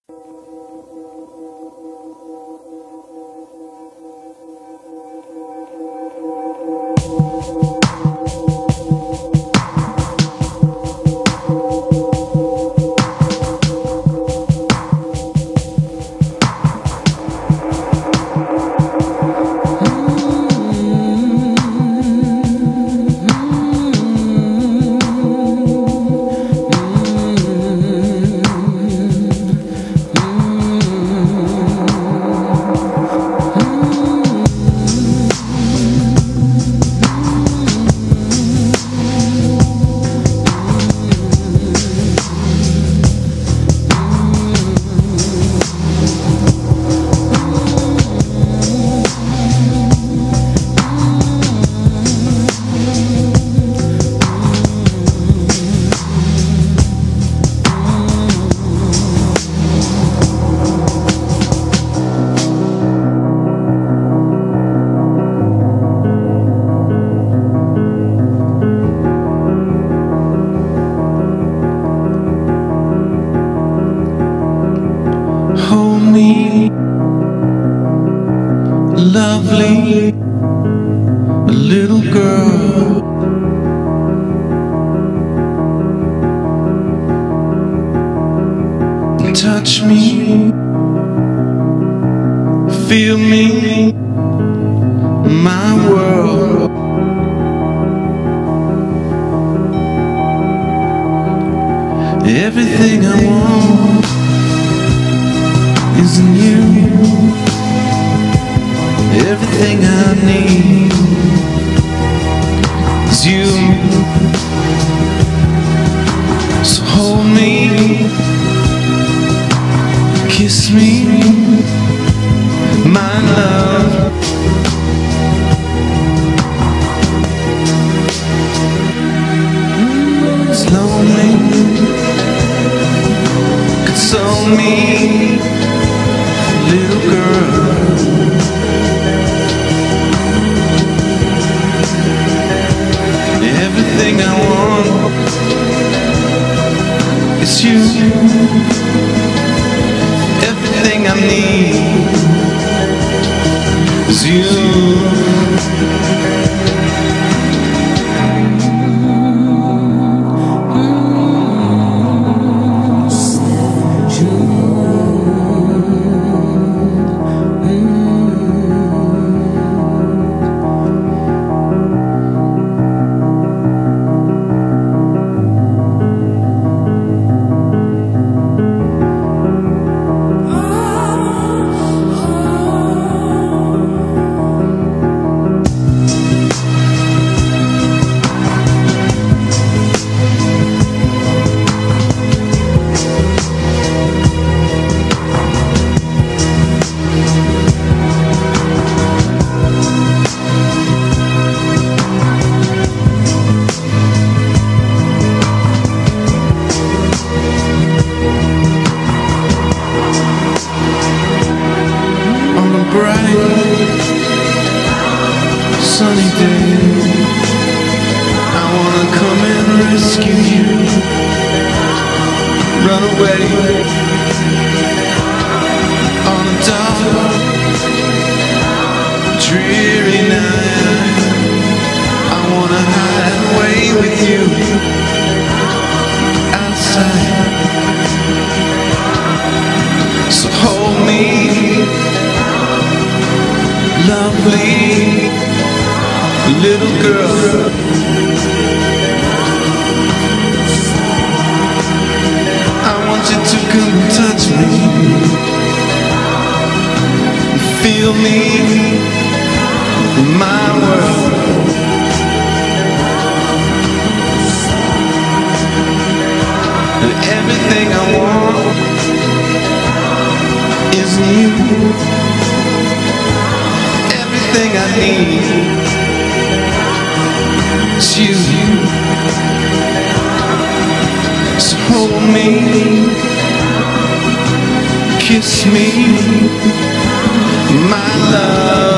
Hold me, lovely little girl. Touch me, feel me, my world. Everything I want is in you. Everything I need is you. So hold me, kiss me, my love. It's lonely, console me, little girl. Everything I want is you. Everything I need is you. Sunny day, I wanna come and rescue you. Run away on a dark, dreary night. I wanna hide away with you outside. So hold me, lovely little girl. I want you to come and touch me, feel me, my world. And everything I want is you. Everything I need is you. So hold me, kiss me, my love.